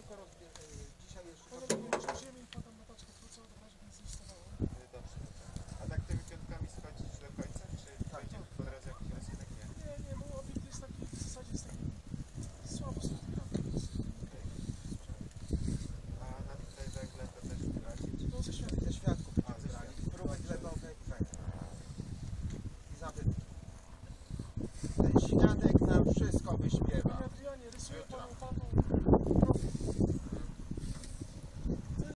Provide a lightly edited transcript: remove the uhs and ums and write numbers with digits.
tylko dzisiaj jeszcze Potem ziemi i potem na taczkę wrócę od razu, więc instalowało. Dobrze. A tak tymi piątkami schodzić do końca, czy będzie po drodze jakiś rysunek? Nie. Nie, bo obiekt jest taki, w zasadzie jest taki słabo stertykowany. A na tutaj węgle to też tracić? No ze światła. ze świadków będziemy brali. Próbę glebowe i węgiel. I zabytki. Ten świadek nam wszystko wyśpiewa. Ja nie rysuję panu tatą profil